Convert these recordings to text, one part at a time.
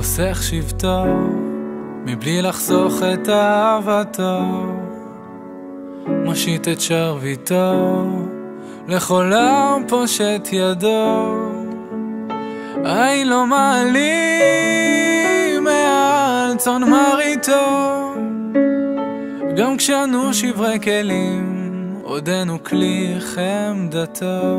חוסך שבטו מבלי לחסוך את אהבתו, מושיט את שרביטו לכל העם פושט ידו. אין לו מעלים מעל צאן מרעיתו, גם כשאנו שברי כלים עודנו כלי חמדתו.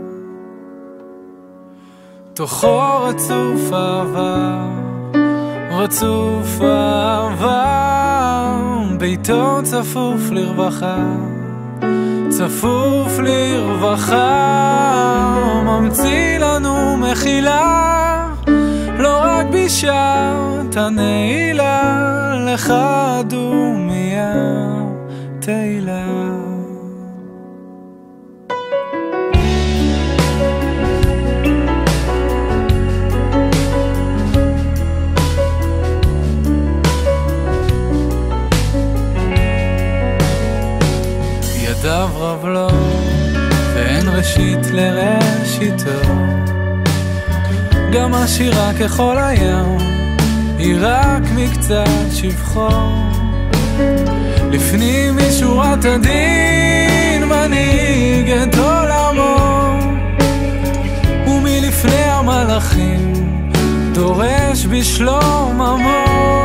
תוכו רצוף אהבה, רצוף אהבה, ביתו צפוף לרווחה, צפוף לרווחה, ממציא לנו מחילה, לא רק בשעת הנעילה, לך דומיה תהילה. ידיו רב לו ואין ראשית לראשיתו, גם עשירה ככל הים היא רק מקצת שבחו. לפנים משורת הדין מנהיג את עולמו, ומלפני המלאכים דורש בשלום עמו.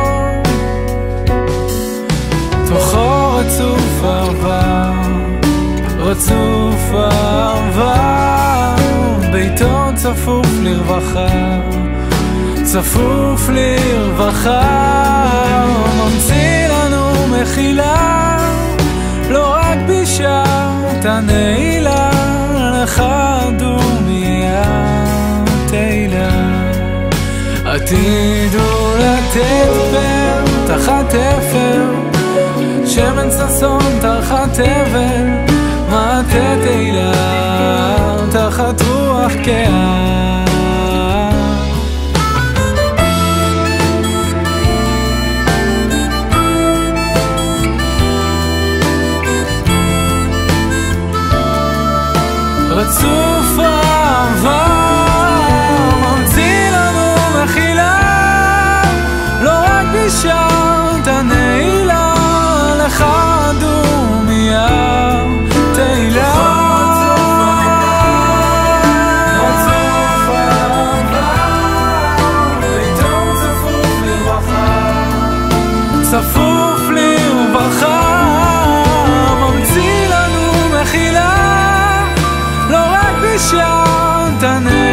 תוכו רצוף אהבה, רצוף אהבה, ביתו צפוף לרווחה, צפוף לרווחה, ממציא לנו מחילה, לא רק בשעת הנעילה, לך דומיה תהילה. עתידו לתת פר תחת אפר, שמן ששון תחת אבל, מטה תהילה תחת רוח קאה. רצוף אהבה, ממציא לנו מחילה, לא רק בשעת הנעילה, לך דומיה תהילה. רצוף אהבה, ביתו צפוף לרווחה, צפוף לרווחה, ממציא לנו מחילה, לא רק בשעת הנעילה,